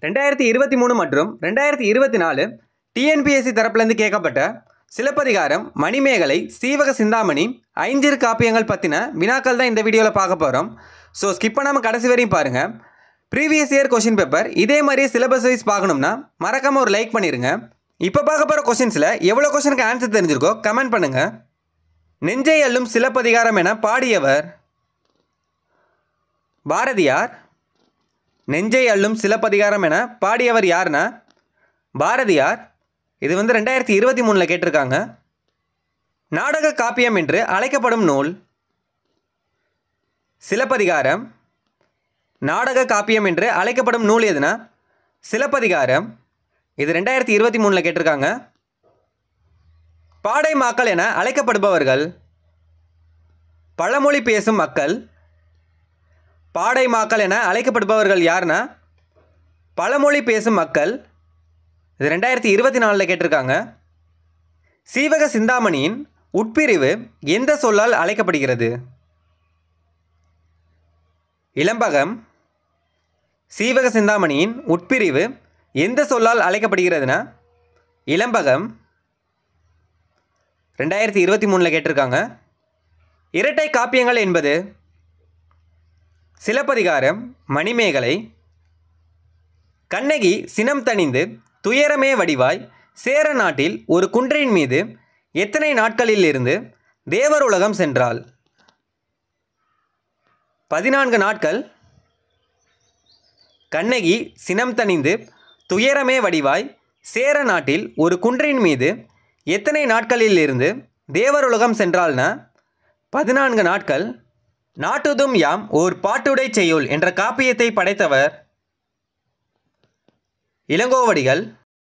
2023 மற்றும் 2024 டிஎன்பிஎஸ்சி தரப்பிலிருந்து கேட்கப்பட்ட சிலப்பதிகாரம், மணிமேகலை, சீவக சிந்தாமணி, ஐஞ்சிறு காப்பியங்கள் பற்றின வினாக்கள் தான் இந்த வீடியோவில் பார்க்க போகிறோம். ஸோ ஸ்கிப் பண்ணாமல் கடைசி வரையும் பாருங்கள். ப்ரீவியஸ் இயர் கொஷின் பேப்பர் இதே மாதிரி சிலபஸ் வைஸ் பார்க்கணும்னா மறக்காமல் ஒரு லைக் பண்ணிடுங்க. இப்போ பார்க்க போகிற கொஷின்ஸில் எவ்வளோ கொஷனுக்கு ஆன்சர் தெரிஞ்சிருக்கோ கமெண்ட் பண்ணுங்கள். நெஞ்சை அள்ளும் சிலப்பதிகாரம் என பாடியவர் பாரதியார். நெஞ்சை அள்ளும் சிலப்பதிகாரம் என பாடியவர் யாருன்னா பாரதியார். இது 2023 கேட்டிருக்காங்க. நாடக காப்பியம் என்று அழைக்கப்படும் நூல் சிலப்பதிகாரம். நாடக காப்பியம் என்று அழைக்கப்படும் நூல் எதுனா சிலப்பதிகாரம். இது 2023 கேட்டிருக்காங்க. பாடை மாக்கள் என அழைக்கப்படுபவர்கள் பழமொழி பேசும் மக்கள். பாடை மாக்கள் என அழைக்கப்படுபவர்கள் யாருன்னா பழமொழி பேசும் மக்கள். இது 2024 கேட்டிருக்காங்க. சீவக சிந்தாமணியின் உட்பிரிவு எந்த சொல்லால் அழைக்கப்படுகிறது? இளம்பகம். சீவக சிந்தாமணியின் உட்பிரிவு எந்த சொல்லால் அழைக்கப்படுகிறதுனா இளம்பகம். 2023 கேட்டிருக்காங்க. இரட்டை காப்பியங்கள் என்பது சிலப்பதிகாரம், மணிமேகலை. கண்ணகி சினம் தணிந்து துயரமே வடிவாய் சேர நாட்டில் ஒரு குன்றின் மீது எத்தனை நாட்களில் இருந்து தேவர் உலகம் சென்றாள்? 14 நாட்கள். கண்ணகி சினம் தணிந்து துயரமே வடிவாய் சேர நாட்டில் ஒரு குன்றின் மீது எத்தனை நாட்களில் இருந்து தேவர் உலகம் சென்றாள்னா 14 நாட்கள். நாட்டுதும் யாம் ஓர் பாட்டுடை செய்யுள் என்ற காப்பியத்தை படைத்தவர் இளங்கோவடிகள்.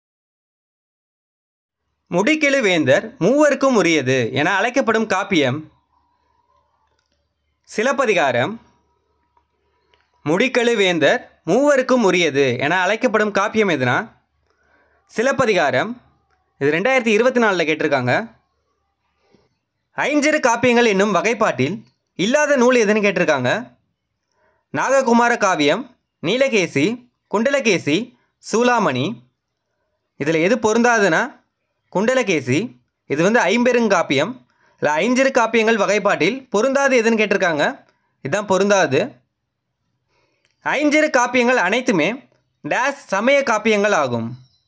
முடிக்கெழு வேந்தர் மூவருக்கும் உரியது என அழைக்கப்படும் காப்பியம் சிலப்பதிகாரம். முடிக்கெழு வேந்தர் மூவருக்கும் உரியது என அழைக்கப்படும் காப்பியம் எதுனா சிலப்பதிகாரம். இது 2024 கேட்டிருக்காங்க. ஐஞ்சிறு காப்பியங்கள் என்னும் வகைப்பாட்டில் இல்லாத நூல் எதுன்னு கேட்டிருக்காங்க. நாககுமார காவியம், நீலகேசி, குண்டலகேசி, சூளாமணி. இதில் எது பொருந்தாதுன்னா குண்டலகேசி. இது ஐம்பெருங்காப்பியம். இல்லை ஐஞ்சிறு காப்பியங்கள் வகைப்பாட்டில் பொருந்தாது எதுன்னு கேட்டிருக்காங்க. இதுதான் பொருந்தாது. ஐஞ்சிறு காப்பியங்கள் அனைத்துமே டேஸ் சமய காப்பியங்கள் ஆகும்.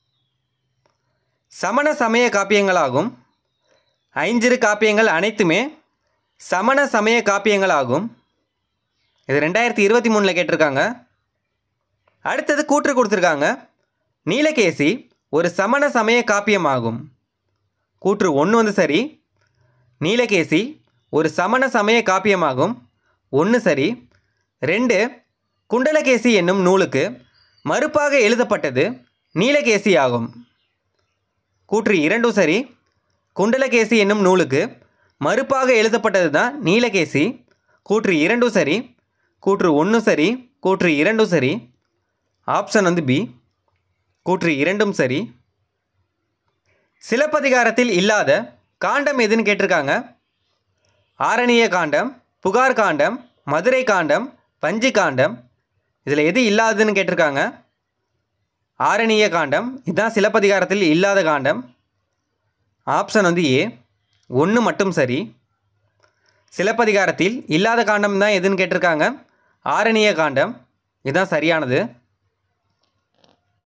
சமண சமய காப்பியங்கள் ஆகும். ஐஞ்சிறு காப்பியங்கள் அனைத்துமே சமண சமய காப்பியங்கள் ஆகும். இது 2023 கேட்டிருக்காங்க. அடுத்தது கூற்று கொடுத்துருக்காங்க. நீலகேசி ஒரு சமண சமய காப்பியம் ஆகும். கூற்று 1 சரி. நீலகேசி ஒரு சமண சமய காப்பியமாகும். 1 சரி. 2 குண்டலகேசி என்னும் நூலுக்கு மறுப்பாக எழுதப்பட்டது நீலகேசி ஆகும். கூற்று 2 சரி. குண்டலகேசி என்னும் நூலுக்கு மறுப்பாக எழுதப்பட்டது தான் நீலகேசி. கூற்று 2 சரி. கூற்று 1 சரி. கூற்று 2 சரி. Option B. கூற்று 2 சரி. சிலப்பதிகாரத்தில் இல்லாத காண்டம் எதுன்னு கேட்டிருக்காங்க. ஆரணிய காண்டம், புகார் காண்டம், மதுரை காண்டம், பஞ்சி காண்டம். இதில் எது இல்லாததுன்னு கேட்டிருக்காங்க. ஆரணிய காண்டம். இதுதான் சிலப்பதிகாரத்தில் இல்லாத காண்டம். Option A. 1 மட்டும் சரி. சிலப்பதிகாரத்தில் இல்லாத காண்டம் தான் எதுன்னு கேட்டிருக்காங்க. ஆரணிய காண்டம். இதுதான் சரியானது.